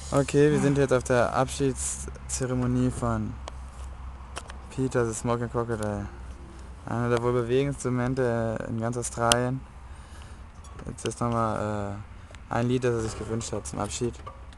Okay, wir sind jetzt auf der Abschiedszeremonie von Peter the Smoking Crocodile. Einer der wohl bewegendsten Momente in ganz Australien. Jetzt ist nochmal ein Lied, das er sich gewünscht hat zum Abschied.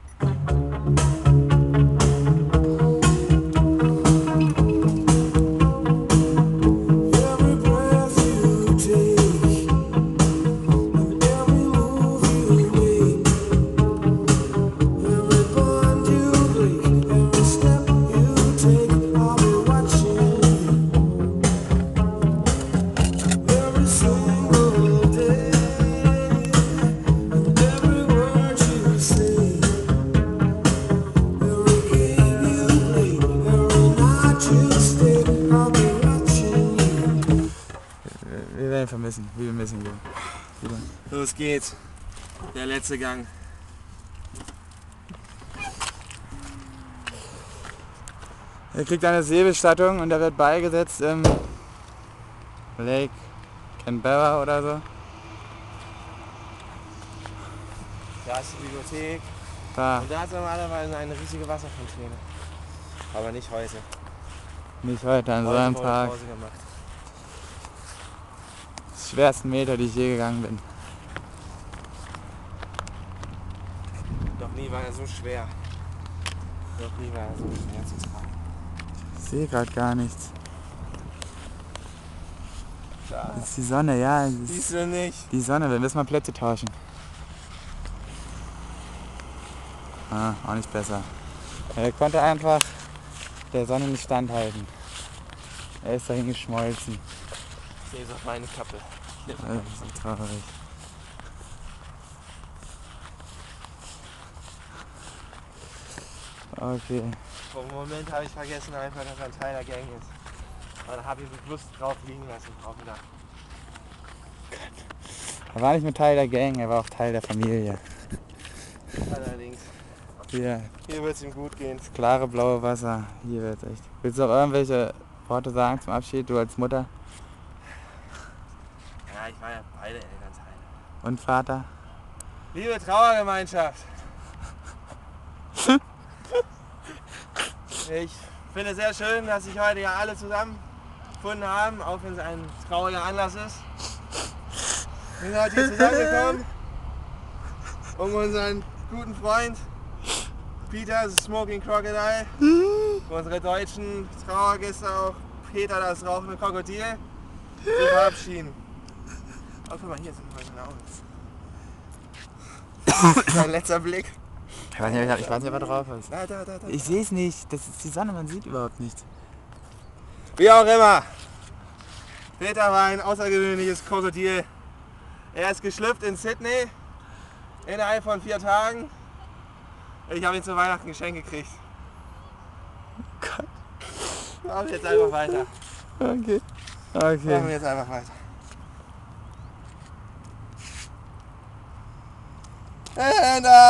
Wir werden ihn vermissen, wir missen ihn. Los geht's. Der letzte Gang. Er kriegt eine Seebestattung und er wird beigesetzt im Lake Canberra oder so. Da ist die Bibliothek. Da. Und da ist normalerweise eine riesige Wasserfontäne. Aber nicht heute. Nicht heute, an so Heute einem wurde Tag. Pause gemacht. Die schwersten Meter, die ich je gegangen bin. Noch nie war er so schwer. Noch nie war er so schwer zu tragen. Ich sehe gerade gar nichts. Da. Das ist die Sonne, ja. Das Siehst ist du nicht? die Sonne, wir müssen mal Plätze tauschen. Ah, auch nicht besser. Er konnte einfach der Sonne nicht standhalten. Er ist dahin geschmolzen. Ich sehe es auf meine Kappe. Das ist so traurig. Okay. Vor einem Moment habe ich vergessen einfach, dass er ein Teil der Gang ist. Aber da habe ich bewusst drauf liegen lassen. Auch wieder. Er war nicht nur Teil der Gang, er war auch Teil der Familie. Allerdings. Hier, Hier wird es ihm gut gehen. das klare blaue Wasser. Hier wird's echt. Willst du noch irgendwelche Worte sagen zum Abschied, du als Mutter Ja, ich war ja beide Elternteile. und Vater? Liebe Trauergemeinschaft. Ich finde es sehr schön, dass sich heute ja alle zusammengefunden haben, auch wenn es ein trauriger Anlass ist. Wir sind heute hier zusammengekommen, um unseren guten Freund Peter the Smoking Crocodile, unsere deutschen Trauergäste auch Peter das rauchende Krokodil, zu verabschieden. Oh, guck mal, hier sind meine Augen. Mein letzter Blick. Ich weiß nicht, ob er drauf ist. Da. Ich sehe es nicht, das ist die Sonne, man sieht überhaupt nichts. Wie auch immer. Peter war ein außergewöhnliches Krokodil. Er ist geschlüpft in Sydney innerhalb von 4 Tagen. Ich habe ihn zu Weihnachten geschenkt gekriegt. Gott. Machen wir jetzt einfach weiter. Okay. Machen wir jetzt einfach weiter. And I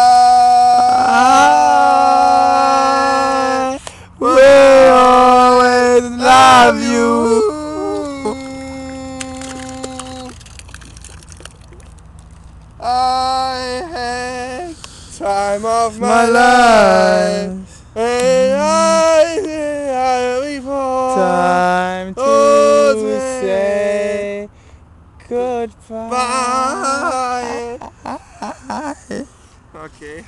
will always love you. I had time of My life. and I before Time to Oh, say goodbye. bye. Okay.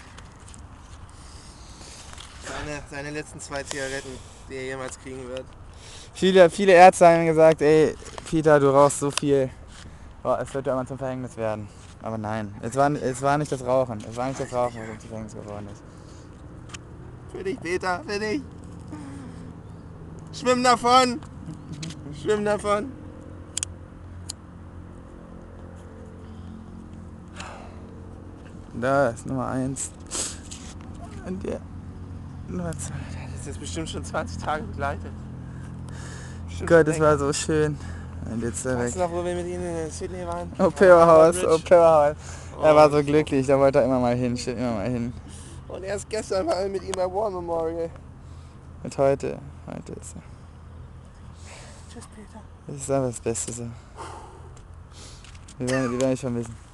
Seine letzten 2 Zigaretten, die er jemals kriegen wird. Viele Ärzte haben gesagt, ey, Peter, du rauchst so viel. Oh, es wird dir irgendwann zum Verhängnis werden. Aber nein, es war nicht das Rauchen. Es war nicht das Rauchen, was zum Verhängnis geworden ist. Für dich, Peter, für dich. Schwimm davon. Schwimm davon. Da ist Nummer 1. Und der Nummer 2. Das ist jetzt bestimmt schon 20 Tage begleitet. Bestimmt Gott, schon das länger. war so schön. Und jetzt ist er Weißt weg. du noch, wo wir mit ihm in Sydney waren? Opera House. Er war so Oh, glücklich, da wollte er immer mal hin, immer mal hin. Und erst gestern waren wir mit ihm bei War Memorial. Und heute ist er. Tschüss, Peter. Das ist einfach das Beste so. Wir werden dich vermissen.